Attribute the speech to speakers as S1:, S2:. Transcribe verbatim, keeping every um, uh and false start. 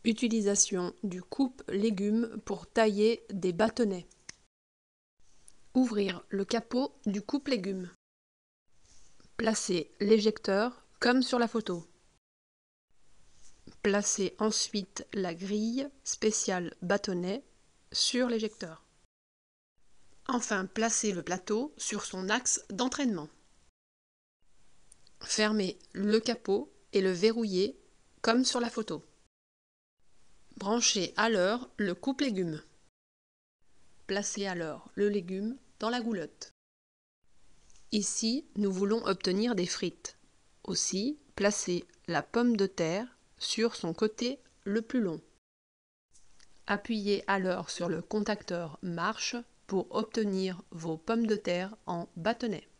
S1: Utilisation du coupe-légumes pour tailler des bâtonnets. Ouvrir le capot du coupe-légumes. Placer l'éjecteur comme sur la photo. Placer ensuite la grille spéciale bâtonnet sur l'éjecteur. Enfin, placer le plateau sur son axe d'entraînement. Fermer le capot et le verrouiller comme sur la photo. Branchez alors le coupe-légumes. Placez alors le légume dans la goulotte. Ici, nous voulons obtenir des frites. Aussi, placez la pomme de terre sur son côté le plus long. Appuyez alors sur le contacteur marche pour obtenir vos pommes de terre en bâtonnet.